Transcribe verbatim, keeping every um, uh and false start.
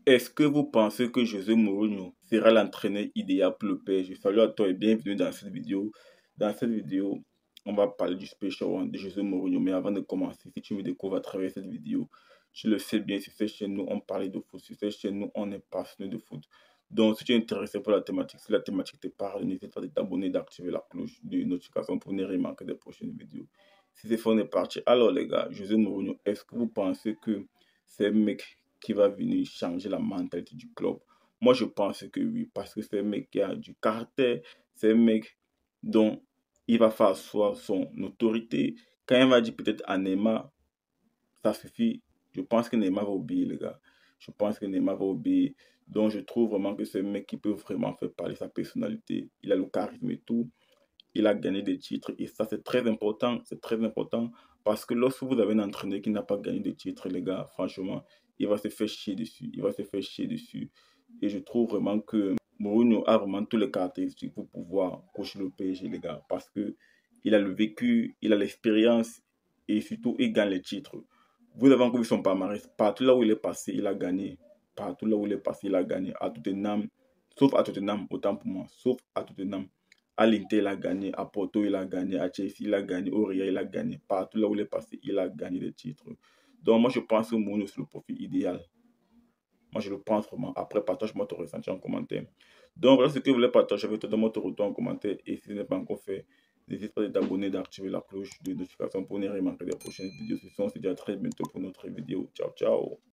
Est-ce que vous pensez que José Mourinho sera l'entraîneur idéal pour le P S G? Salut à toi et bienvenue dans cette vidéo. Dans cette vidéo, on va parler du Special One de José Mourinho. Mais avant de commencer, si tu me découvres à travers cette vidéo, tu le sais bien, sur cette chaîne, nous, on parle de foot. Sur cette chaîne, nous, on est passionné de foot. Donc, si tu es intéressé pour la thématique, si la thématique te parle, n'hésite pas de t'abonner, d'activer la cloche de notification pour ne rien manquer des prochaines vidéos. Si c'est fait, on est parti. Alors, les gars, José Mourinho, est-ce que vous pensez que c'est un mec qui va venir changer la mentalité du club? Moi, je pense que oui, parce que c'est un mec qui a du caractère, c'est un mec dont il va faire asseoir son autorité. Quand il va dire peut-être à Neymar, ça suffit, je pense que Neymar va obéir, les gars. Je pense que Neymar va obéir. Donc, je trouve vraiment que c'est un mec qui peut vraiment faire parler sa personnalité. Il a le charisme et tout. Il a gagné des titres et ça, c'est très important. C'est très important parce que lorsque vous avez un entraîneur qui n'a pas gagné de titres, les gars, franchement, il va se faire chier dessus. Il va se faire chier dessus. Et je trouve vraiment que Mourinho a vraiment toutes les caractéristiques pour pouvoir coacher le P S G, les gars, parce que il a le vécu, il a l'expérience et surtout, il gagne les titres. Vous avez encore vu son palmarès. Partout là où il est passé, il a gagné. Partout là où il est passé, il a gagné. À Tottenham, sauf à Tottenham, autant pour moi, sauf à Tottenham. À l'Inter, il a gagné. À Porto, il a gagné. À Chelsea, il a gagné. Au Real, il a gagné. Partout là où il est passé, il a gagné des titres. Donc, moi, je pense que Mourinho, c'est le profil idéal. Moi, je le pense vraiment. Après, partage-moi ton ressenti en commentaire. Donc, voilà ce que je voulais partager avec toi. Donne-moi ton retour en commentaire. Et si ce n'est pas encore fait, n'hésite pas à t'abonner, d'activer la cloche de notification pour ne rien manquer des prochaines vidéos. On se dit à très bientôt pour notre vidéo. Ciao, ciao.